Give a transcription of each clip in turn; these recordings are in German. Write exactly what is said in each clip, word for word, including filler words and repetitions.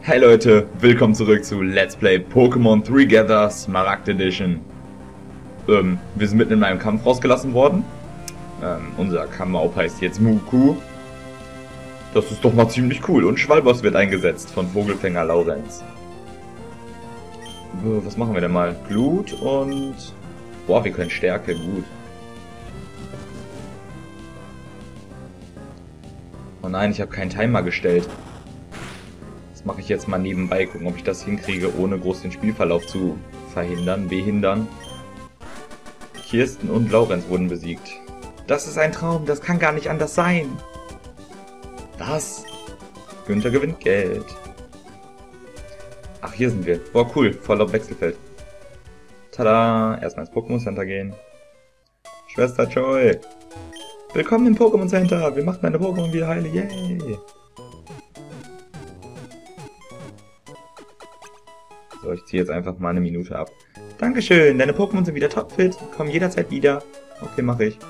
Hey Leute, willkommen zurück zu Let's Play Pokémon Together Smaragd Edition. Ähm, wir sind mitten in einem Kampf rausgelassen worden. Ähm, unser Kamaup heißt jetzt Muku. Das ist doch mal ziemlich cool. Und Schwalboss wird eingesetzt von Vogelfänger Laurenz. Was machen wir denn mal? Glut und... Boah, wir können Stärke, gut. Oh nein, ich habe keinen Timer gestellt. Das mache ich jetzt mal nebenbei. Gucken, ob ich das hinkriege, ohne groß den Spielverlauf zu verhindern, behindern. Kirsten und Laurenz wurden besiegt. Das ist ein Traum, das kann gar nicht anders sein. Was? Günther gewinnt Geld. Ach, hier sind wir. Boah, cool. Voll auf Wechselfeld. Tada! Erstmal ins Pokémon Center gehen. Schwester Joy! Willkommen im Pokémon Center! Wir machen deine Pokémon wieder heile. Yay! So, ich ziehe jetzt einfach mal eine Minute ab. Dankeschön! Deine Pokémon sind wieder topfit. Kommen jederzeit wieder. Okay, mache ich.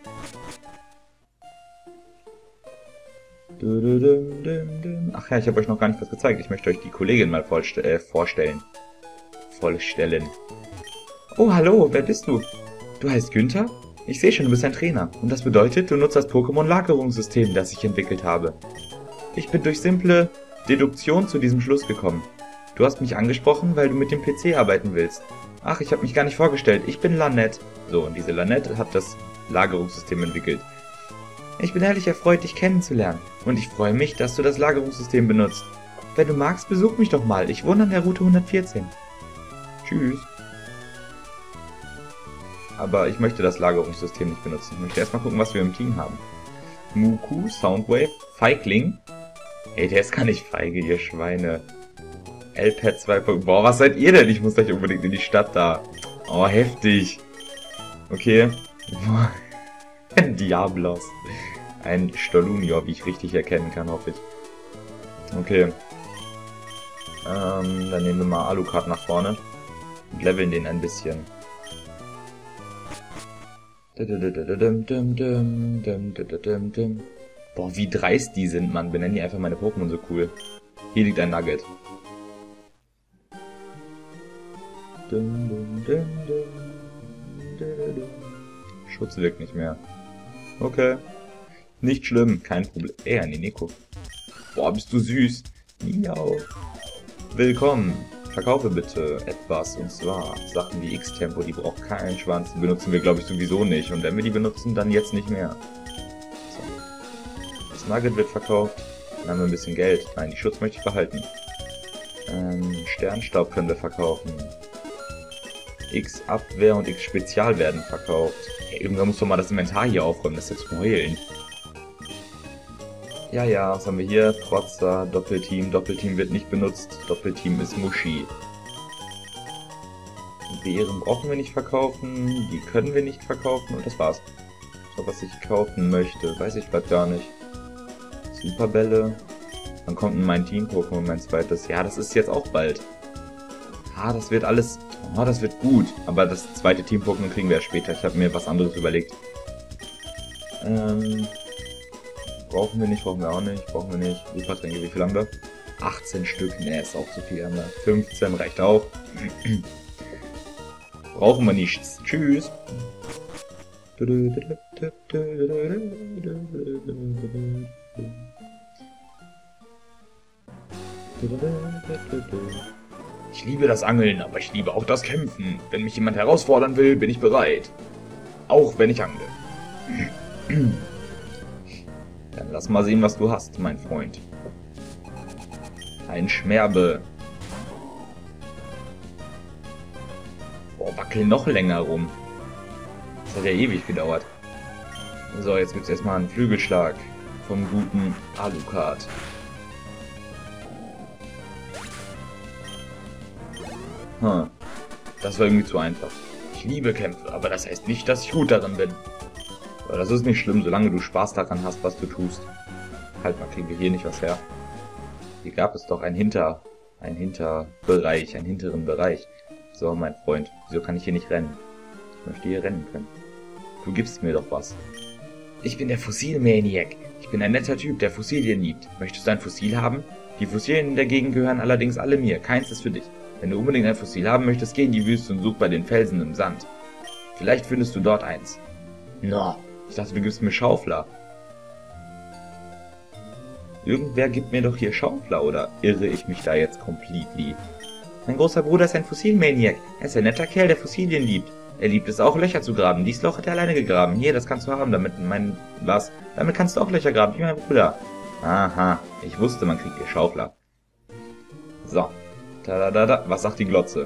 Ach ja, ich habe euch noch gar nicht was gezeigt. Ich möchte euch die Kollegin mal äh, vorstellen. Vorstellen. Oh, hallo, wer bist du? Du heißt Günther? Ich sehe schon, du bist ein Trainer. Und das bedeutet, du nutzt das Pokémon-Lagerungssystem, das ich entwickelt habe. Ich bin durch simple Deduktion zu diesem Schluss gekommen. Du hast mich angesprochen, weil du mit dem P C arbeiten willst. Ach, ich habe mich gar nicht vorgestellt. Ich bin Lanette. So, und diese Lanette hat das Lagerungssystem entwickelt. Ich bin ehrlich erfreut, dich kennenzulernen. Und ich freue mich, dass du das Lagerungssystem benutzt. Wenn du magst, besuch mich doch mal. Ich wohne an der Route hundertvierzehn. Tschüss. Aber ich möchte das Lagerungssystem nicht benutzen. Ich möchte erstmal gucken, was wir im Team haben. Muku, Soundwave, Feigling. Ey, der ist gar nicht feige, ihr Schweine. L-Pad zwei. Boah, was seid ihr denn? Ich muss gleich unbedingt in die Stadt da. Oh, heftig. Okay. Ein Diablos. Ein Stolunior, wie ich richtig erkennen kann, hoffe ich. Okay. Ähm, dann nehmen wir mal Alucard nach vorne. Und leveln den ein bisschen. Boah, wie dreist die sind, Mann. Benennen die einfach meine Pokémon so cool. Hier liegt ein Nugget. Schutz wirkt nicht mehr. Okay. Nicht schlimm, kein Problem. Ey, an die Neko. Boah, bist du süß. Miau. Willkommen. Verkaufe bitte etwas, und zwar Sachen wie X-Tempo, die braucht keinen Schwanz, die benutzen wir glaube ich sowieso nicht, und wenn wir die benutzen, dann jetzt nicht mehr. So. Das Nugget wird verkauft, dann haben wir ein bisschen Geld. Nein, die Schutz möchte ich behalten. Ähm, Sternstaub können wir verkaufen. X-Abwehr und X-Spezial werden verkauft. Hey, irgendwann muss doch mal das Inventar hier aufräumen, das ist jetzt zum Heulen. Ja, ja, was haben wir hier? Trotzer, Doppelteam. Doppelteam wird nicht benutzt. Doppelteam ist Muschi. Beeren brauchen wir nicht verkaufen. Die können wir nicht verkaufen. Und das war's. So, was ich kaufen möchte, weiß ich grad gar nicht. Superbälle. Dann kommt mein Team-Pokémon, mein zweites. Ja, das ist jetzt auch bald. Ah, das wird alles... Oh, das wird gut. Aber das zweite Team-Pokémon kriegen wir ja später. Ich habe mir was anderes überlegt. Ähm... Brauchen wir nicht, brauchen wir auch nicht, brauchen wir nicht. Supertränke, wie viel haben wir? achtzehn Stück, ne, ist auch zu viel. Haben wir. fünfzehn reicht auch. Brauchen wir nichts. Tschüss. Ich liebe das Angeln, aber ich liebe auch das Kämpfen. Wenn mich jemand herausfordern will, bin ich bereit. Auch wenn ich angle. Dann lass mal sehen, was du hast, mein Freund. Ein Schmerbe. Boah, wackel noch länger rum. Das hat ja ewig gedauert. So, jetzt gibt es erstmal einen Flügelschlag vom guten Alucard. Hm. Das war irgendwie zu einfach. Ich liebe Kämpfe, aber das heißt nicht, dass ich gut darin bin. Aber das ist nicht schlimm, solange du Spaß daran hast, was du tust. Halt mal, kriegen wir hier nicht was her. Hier gab es doch ein Hinter... ein Hinterbereich, einen hinteren Bereich. So, mein Freund, wieso kann ich hier nicht rennen? Ich möchte hier rennen können. Du gibst mir doch was. Ich bin der Fossil-Maniac. Ich bin ein netter Typ, der Fossilien liebt. Möchtest du ein Fossil haben? Die Fossilien in der Gegend gehören allerdings alle mir. Keins ist für dich. Wenn du unbedingt ein Fossil haben möchtest, geh in die Wüste und such bei den Felsen im Sand. Vielleicht findest du dort eins. No, ich dachte, du gibst mir Schaufler. Irgendwer gibt mir doch hier Schaufler, oder irre ich mich da jetzt completely? Mein großer Bruder ist ein Fossilmaniac. Er ist ein netter Kerl, der Fossilien liebt. Er liebt es auch, Löcher zu graben. Dieses Loch hat er alleine gegraben. Hier, das kannst du haben, damit mein... Was? Damit kannst du auch Löcher graben, wie mein Bruder. Aha, ich wusste, man kriegt hier Schaufler. So. Da, da, da, da. Was sagt die Glotze?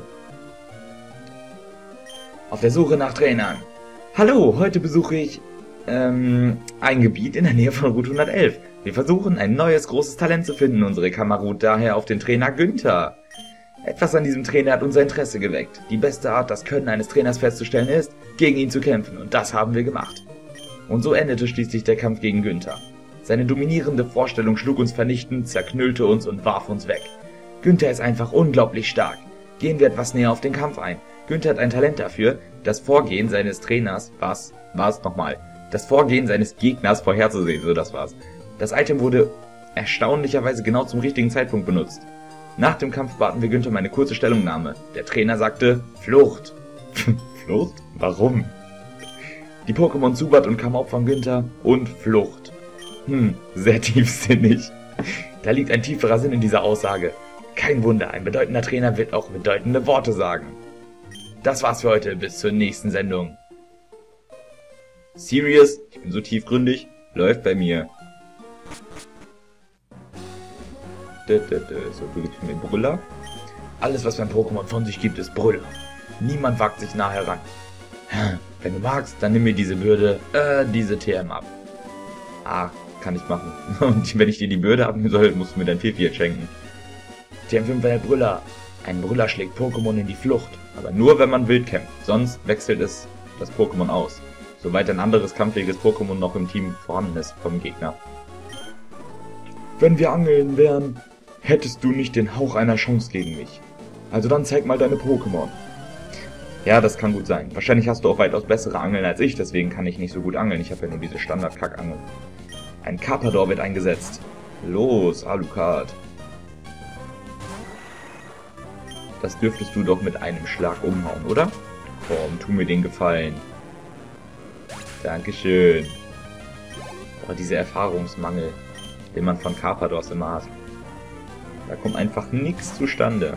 Auf der Suche nach Trainern. Hallo, heute besuche ich ähm, ein Gebiet in der Nähe von Route hundertelf. Wir versuchen, ein neues, großes Talent zu finden. Unsere Kammer ruht daher auf den Trainer Günther. Etwas an diesem Trainer hat unser Interesse geweckt. Die beste Art, das Können eines Trainers festzustellen, ist, gegen ihn zu kämpfen. Und das haben wir gemacht. Und so endete schließlich der Kampf gegen Günther. Seine dominierende Vorstellung schlug uns vernichtend, zerknüllte uns und warf uns weg. Günther ist einfach unglaublich stark. Gehen wir etwas näher auf den Kampf ein. Günther hat ein Talent dafür, das Vorgehen seines Trainers, was, was nochmal, das Vorgehen seines Gegners vorherzusehen, so das war's. Das Item wurde erstaunlicherweise genau zum richtigen Zeitpunkt benutzt. Nach dem Kampf baten wir Günther um eine kurze Stellungnahme. Der Trainer sagte, Flucht. Flucht? Warum? Die Pokémon Zubat und Kamaup von Günther und Flucht. Hm, sehr tiefsinnig. Da liegt ein tieferer Sinn in dieser Aussage. Kein Wunder, ein bedeutender Trainer wird auch bedeutende Worte sagen. Das war's für heute, bis zur nächsten Sendung. Serious, ich bin so tiefgründig, läuft bei mir. So, wirklich mir Brüller. Alles, was mein Pokémon von sich gibt, ist Brüller. Niemand wagt sich nah heran. Wenn du magst, dann nimm mir diese Bürde, äh, diese T M ab. Ah, kann ich machen. Und wenn ich dir die Bürde abnehmen soll, musst du mir dein Viervier schenken. T M fünf war der Brüller. Ein Brüller schlägt Pokémon in die Flucht. Aber nur, wenn man wild kämpft. Sonst wechselt es das Pokémon aus. Soweit ein anderes kampffähiges Pokémon noch im Team vorhanden ist vom Gegner. Wenn wir angeln wären, hättest du nicht den Hauch einer Chance gegen mich. Also dann zeig mal deine Pokémon. Ja, das kann gut sein. Wahrscheinlich hast du auch weitaus bessere Angeln als ich, deswegen kann ich nicht so gut angeln. Ich habe ja nur diese Standard-Kack-Angeln. Ein Carpador wird eingesetzt. Los, Alucard. Das dürftest du doch mit einem Schlag umhauen, oder? Komm, tu mir den Gefallen. Dankeschön. Boah, dieser Erfahrungsmangel, den man von Carpadors immer hat. Da kommt einfach nichts zustande.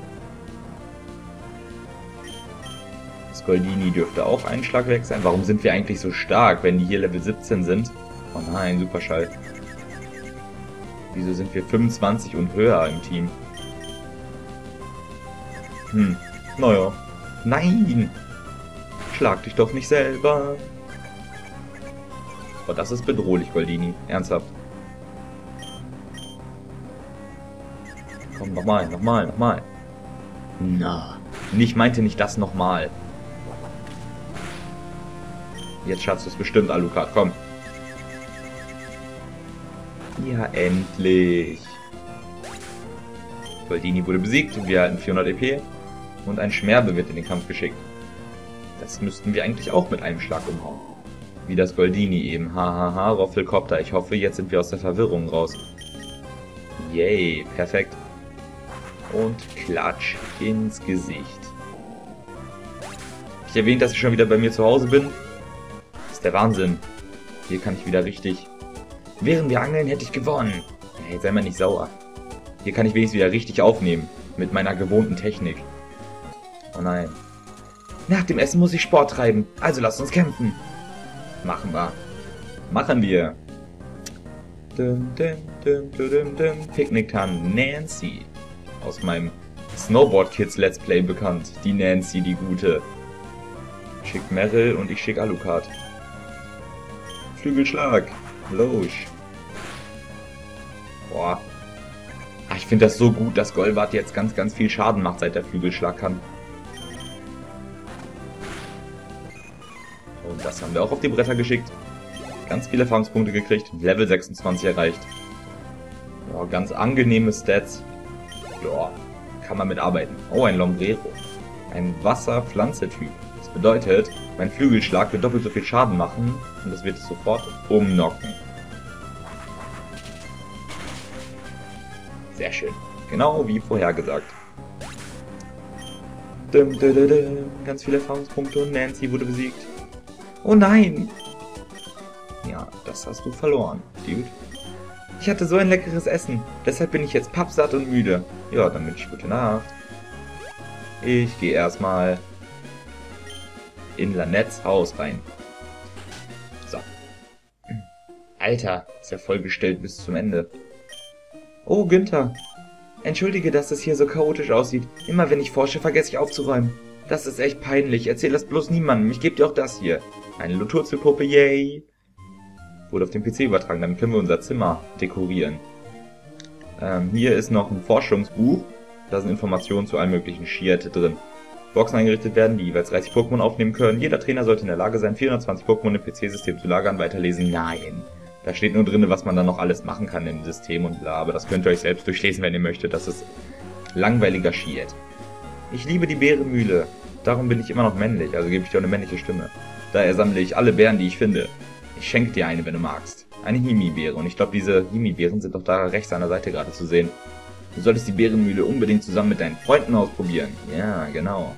Goldini dürfte auch einen Schlag weg sein. Warum sind wir eigentlich so stark, wenn die hier Level siebzehn sind? Oh nein, Superschall. Wieso sind wir fünfundzwanzig und höher im Team? Hm, naja. Nein! Schlag dich doch nicht selber. Oh, das ist bedrohlich, Goldini. Ernsthaft. Komm, nochmal, nochmal, nochmal. Na. Ich meinte nicht das nochmal. Jetzt schaffst du es bestimmt, Alucard, komm. Ja, endlich. Goldini wurde besiegt, wir halten vierhundert E P und ein Schmerbe wird in den Kampf geschickt. Das müssten wir eigentlich auch mit einem Schlag umhauen. Wie das Goldini eben. Hahaha, Roffelkopter. Ich hoffe, jetzt sind wir aus der Verwirrung raus. Yay, perfekt. Und Klatsch ins Gesicht. Ich erwähnt, dass ich schon wieder bei mir zu Hause bin. Das ist der Wahnsinn. Hier kann ich wieder richtig... Während wir angeln, hätte ich gewonnen. Hey, sei mal nicht sauer. Hier kann ich wenigstens wieder richtig aufnehmen. Mit meiner gewohnten Technik. Oh nein. Nach dem Essen muss ich Sport treiben. Also lasst uns kämpfen. Machen wir. Machen wir. Dum, dum, dum, dum, dum. Picknicktan Nancy. Aus meinem Snowboard Kids Let's Play bekannt. Die Nancy, die gute. Schick Meryl und ich schick Alucard. Flügelschlag. Los. Boah. Ach, ich finde das so gut, dass Golbat jetzt ganz, ganz viel Schaden macht, seit der Flügelschlag kann. Und das haben wir auch auf die Bretter geschickt. Ganz viele Erfahrungspunkte gekriegt. Level sechsundzwanzig erreicht. Ja, ganz angenehme Stats. Ja, kann man mitarbeiten. Oh, ein Lombrero. Ein Wasser-Pflanze-Typ. Das bedeutet, mein Flügelschlag wird doppelt so viel Schaden machen und das wird es sofort umknocken. Sehr schön. Genau wie vorhergesagt. Dum, dum, dum, dum. Ganz viele Erfahrungspunkte und Nancy wurde besiegt. Oh nein! Ja, das hast du verloren, Dude. Ich hatte so ein leckeres Essen. Deshalb bin ich jetzt pappsatt und müde. Ja, dann wünsche ich gute Nacht. Ich gehe erstmal in Lanettes Haus rein. So. Alter, ist ja vollgestellt bis zum Ende. Oh, Günther. Entschuldige, dass es hier so chaotisch aussieht. Immer wenn ich forsche, vergesse ich aufzuräumen. Das ist echt peinlich. Erzähl das bloß niemandem. Ich gebe dir auch das hier. Eine Luturzelpuppe, yay. Wurde auf den P C übertragen. Damit können wir unser Zimmer dekorieren. Ähm, hier ist noch ein Forschungsbuch. Da sind Informationen zu allen möglichen Shiete drin. Boxen eingerichtet werden, die jeweils dreißig Pokémon aufnehmen können. Jeder Trainer sollte in der Lage sein, vierhundertzwanzig Pokémon im P C-System zu lagern. Weiterlesen? Nein. Da steht nur drin, was man dann noch alles machen kann im System und bla. Aber das könnt ihr euch selbst durchlesen, wenn ihr möchtet. Das ist langweiliger Shit. Ich liebe die Bärenmühle. Darum bin ich immer noch männlich, also gebe ich dir auch eine männliche Stimme. Daher sammle ich alle Bären, die ich finde. Ich schenke dir eine, wenn du magst. Eine Himi-Beere. Und ich glaube, diese Himi-Beeren sind doch da rechts an der Seite gerade zu sehen. Du solltest die Bärenmühle unbedingt zusammen mit deinen Freunden ausprobieren. Ja, genau.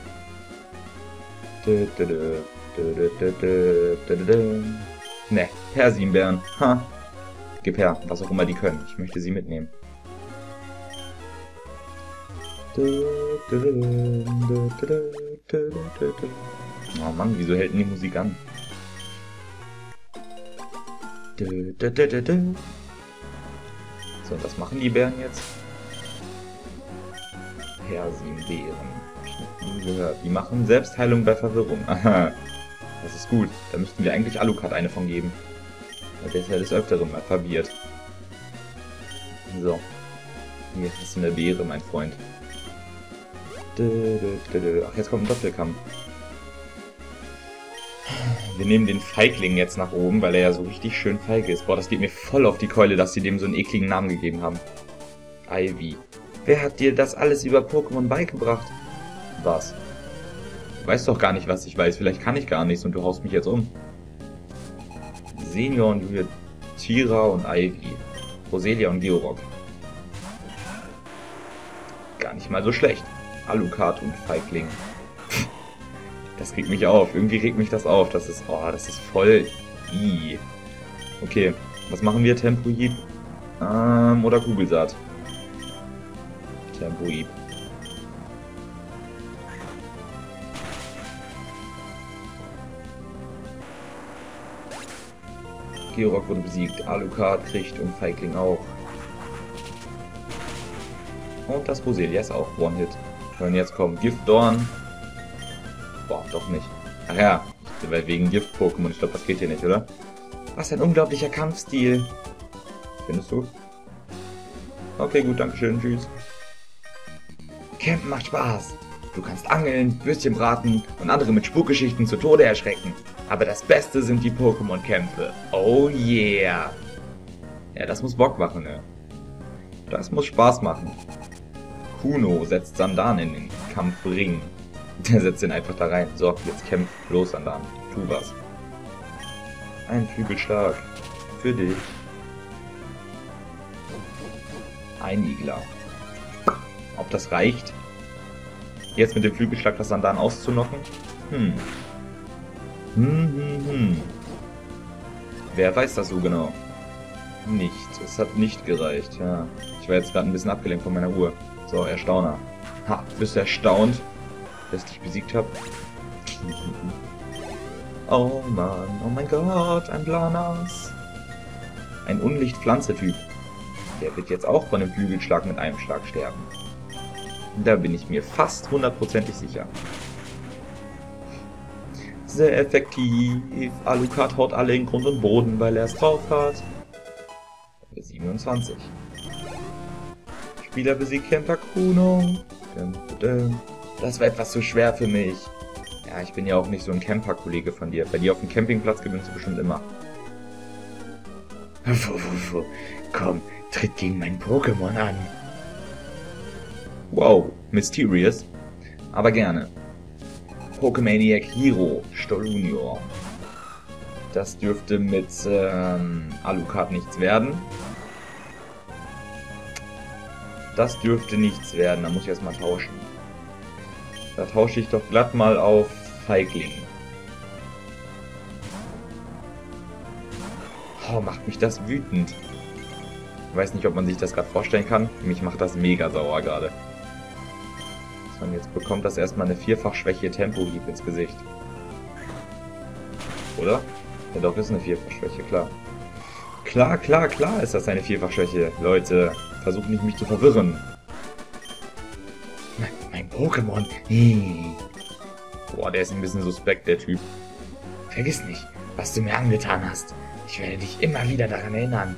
Ne, Persienbären. Ha. Gib her, was auch immer die können. Ich möchte sie mitnehmen. Oh Mann, wieso hält denn die Musik an? So, was machen die Bären jetzt? Persienbeeren. Ich hab nie gehört. Die machen Selbstheilung bei Verwirrung. Aha. Das ist gut. Da müssten wir eigentlich Alucard eine von geben. Weil der ist ja des Öfteren mal verwirrt. So. Hier hast du eine Beere, mein Freund. Ach, jetzt kommt ein Doppelkampf. Wir nehmen den Feigling jetzt nach oben, weil er ja so richtig schön feige ist. Boah, das geht mir voll auf die Keule, dass sie dem so einen ekligen Namen gegeben haben. Ivy. Wer hat dir das alles über Pokémon beigebracht? Was? Du weißt doch gar nicht, was ich weiß. Vielleicht kann ich gar nichts und du haust mich jetzt um. Senior und Julia, Tira und Ivy. Roselia und Georock. Gar nicht mal so schlecht. Alucard und Feigling. Das regt mich auf. Irgendwie regt mich das auf. Das ist, oh, das ist voll i. Okay, was machen wir? Tempohieb? Ähm, oder Kugelsaat? Tempohieb. Georock wurde besiegt. Alucard kriegt und Feigling auch. Und das Roselia ist auch One-Hit. Und jetzt kommt Giftdorn. Boah, doch nicht. Ach ja, wegen Gift-Pokémon. Ich glaube, das geht hier nicht, oder? Was ein unglaublicher Kampfstil. Findest du? Okay, gut, dankeschön. Tschüss. Campen macht Spaß. Du kannst angeln, Würstchen braten und andere mit Spukgeschichten zu Tode erschrecken. Aber das Beste sind die Pokémon-Kämpfe. Oh yeah. Ja, das muss Bock machen, ne? Das muss Spaß machen. Kuno setzt Sandan in den Kampfring. Der setzt ihn einfach da rein. So, jetzt kämpf los, Sandan. Tu was. Ein Flügelschlag. Für dich. Ein Igler. Ob das reicht? Jetzt mit dem Flügelschlag das Sandan auszunocken? Hm. Hm, hm, hm. Wer weiß das so genau? Nicht. Es hat nicht gereicht, ja. Ich war jetzt gerade ein bisschen abgelenkt von meiner Uhr. So, Erstauner. Ha, bist du erstaunt, dass ich dich besiegt habe? Oh Mann, oh mein Gott, ein Blanas. Ein Unlicht-Pflanze-Typ. Der wird jetzt auch von dem Flügelschlag mit einem Schlag sterben. Da bin ich mir fast hundertprozentig sicher. Sehr effektiv. Alucard haut alle in Grund und Boden, weil er es drauf hat. siebenundzwanzig. Spieler besiegt Camper Kuno. Das war etwas zu schwer für mich. Ja, ich bin ja auch nicht so ein Camper-Kollege von dir. Bei dir auf dem Campingplatz gewinnst du bestimmt immer. Komm, tritt gegen mein Pokémon an. Wow, mysterious. Aber gerne. Pokemaniac Hero, Stolunior. Das dürfte mit ähm, Alucard nichts werden. Das dürfte nichts werden, da muss ich erstmal tauschen. Da tausche ich doch glatt mal auf Feigling. Oh, macht mich das wütend. Ich weiß nicht, ob man sich das gerade vorstellen kann. Mich macht das mega sauer gerade. So, und jetzt bekommt das erstmal eine Vierfachschwäche Tempohieb ins Gesicht. Oder? Ja doch, ist eine Vierfachschwäche, klar. Klar, klar, klar ist das eine Vierfachschwäche. Leute, versucht nicht mich zu verwirren. Mein, mein Pokémon. Hm. Boah, der ist ein bisschen suspekt, der Typ. Vergiss nicht, was du mir angetan hast. Ich werde dich immer wieder daran erinnern.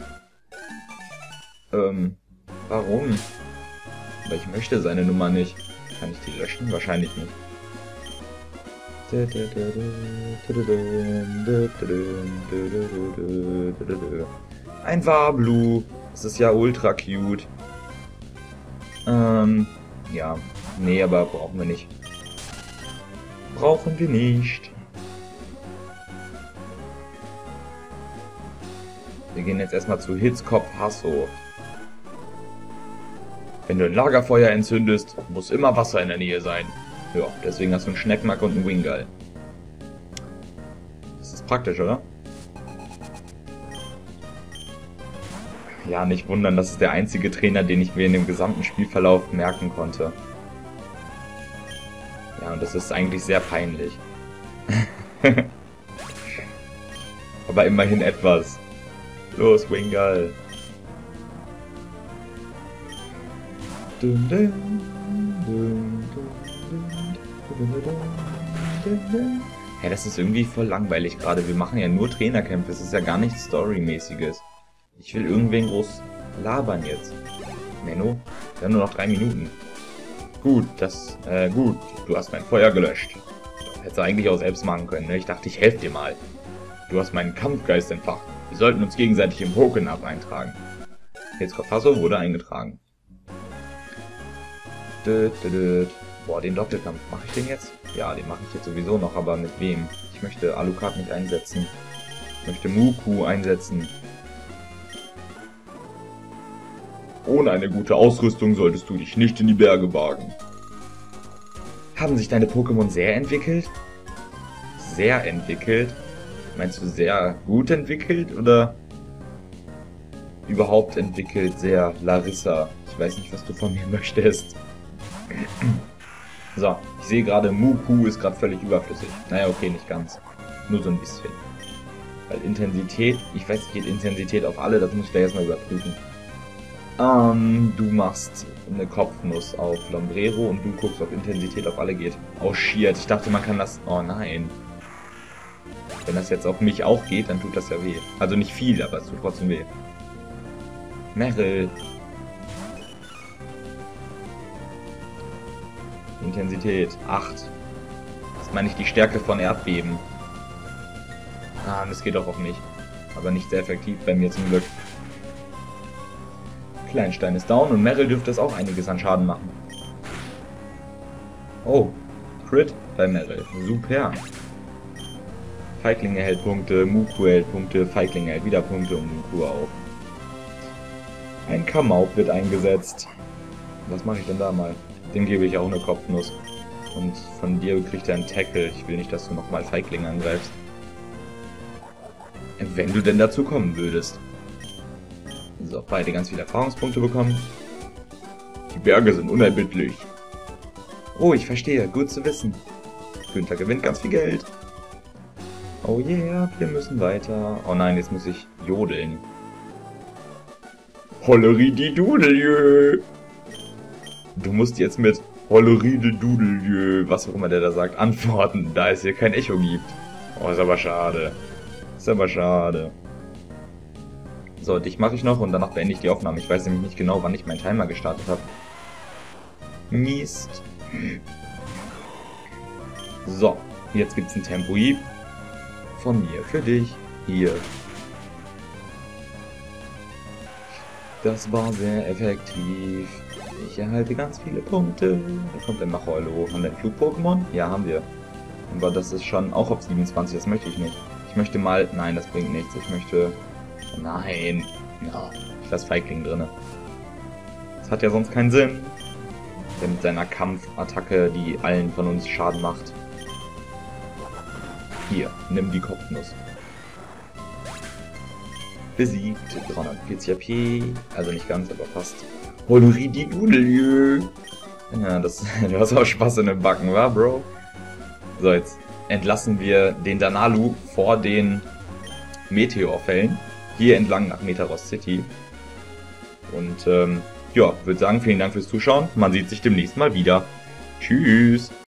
Ähm, warum? Aber ich möchte seine Nummer nicht. Kann ich die löschen? Wahrscheinlich nicht. Ein Wablu. Das ist ja ultra cute. Ähm, ja. Nee, aber brauchen wir nicht. Brauchen wir nicht. Wir gehen jetzt erstmal zu Hitzkopf Hasso. Wenn du ein Lagerfeuer entzündest, muss immer Wasser in der Nähe sein. Ja, deswegen hast du einen Schneckmack und einen Wingull. Das ist praktisch, oder? Ja, nicht wundern, das ist der einzige Trainer, den ich mir in dem gesamten Spielverlauf merken konnte. Ja, und das ist eigentlich sehr peinlich. Aber immerhin etwas. Los, Wingull. Ja, das ist irgendwie voll langweilig gerade. Wir machen ja nur Trainerkämpfe. Es ist ja gar nichts Storymäßiges. Ich will irgendwen groß labern jetzt. Menno, wir haben nur noch drei Minuten. Gut, das, äh, gut. Du hast mein Feuer gelöscht. Das hättest du eigentlich auch selbst machen können, ne? Ich dachte, ich helfe dir mal. Du hast meinen Kampfgeist entfacht. Wir sollten uns gegenseitig im Pokénap eintragen. Hitzkopf Hasso wurde eingetragen. Dö, dö, dö. Boah, den Doppelkampf. Mache ich den jetzt? Ja, den mache ich jetzt sowieso noch, aber mit wem? Ich möchte Alucard nicht einsetzen. Ich möchte Muku einsetzen. Ohne eine gute Ausrüstung solltest du dich nicht in die Berge wagen. Haben sich deine Pokémon sehr entwickelt? Sehr entwickelt? Meinst du sehr gut entwickelt oder überhaupt entwickelt sehr Larissa? Ich weiß nicht, was du von mir möchtest. So, ich sehe gerade, Muku ist gerade völlig überflüssig. Naja, okay, nicht ganz. Nur so ein bisschen. Weil Intensität, ich weiß nicht, geht Intensität auf alle, das muss ich da erstmal überprüfen. Ähm, du machst eine Kopfnuss auf Lombrero und du guckst, ob Intensität auf alle geht. Oh shit, ich dachte, man kann das... Oh nein. Wenn das jetzt auf mich auch geht, dann tut das ja weh. Also nicht viel, aber es tut trotzdem weh. Meryl. Intensität acht. Das meine ich die Stärke von Erdbeben. Ah, das geht auch auf mich. Aber nicht sehr effektiv bei mir zum Glück. Kleinstein ist down und Meryl dürfte es auch einiges an Schaden machen. Oh, Crit bei Meryl. Super. Feigling erhält Punkte, Muku erhält Punkte, Feigling erhält wieder Punkte und Muku auch. Ein Kamaup wird eingesetzt. Was mache ich denn da mal? Dem gebe ich auch eine Kopfnuss. Und von dir kriegt er einen Tackle. Ich will nicht, dass du nochmal Feigling angreifst. Wenn du denn dazu kommen würdest. So, beide ganz viele Erfahrungspunkte bekommen. Die Berge sind unerbittlich. Oh, ich verstehe. Gut zu wissen. Günther gewinnt ganz viel Geld. Oh yeah, wir müssen weiter. Oh nein, jetzt muss ich jodeln. Holleridi-Dudeljö. Du musst jetzt mit Holleridi-Dudeljö, was auch immer der da sagt, antworten, da es hier kein Echo gibt. Oh, ist aber schade. Ist aber schade. So, dich mache ich noch und danach beende ich die Aufnahme. Ich weiß nämlich nicht genau, wann ich meinen Timer gestartet habe. Mist. So, jetzt gibt's ein Tempohieb. Von mir, für dich, hier. Das war sehr effektiv. Ich erhalte ganz viele Punkte. Da kommt ein Machoilo. Haben wir ein Flug-Pokémon? Ja, haben wir. Aber das ist schon auch auf siebenundzwanzig, das möchte ich nicht. Ich möchte mal... Nein, das bringt nichts. Ich möchte... Nein. Ja, ich lasse Feigling drin. Das hat ja sonst keinen Sinn. Der mit seiner Kampfattacke, die allen von uns Schaden macht. Hier, nimm die Kopfnuss. Besiegt, dreihundertvierzig H P, also nicht ganz, aber fast. Honorie die Dudelieu. Ja, das, du hast auch Spaß in den Backen, wa, Bro? So, jetzt entlassen wir den Danalu vor den Meteorfällen. Hier entlang nach Metaros City. Und, ähm, ja, würde sagen, vielen Dank fürs Zuschauen. Man sieht sich demnächst mal wieder. Tschüss!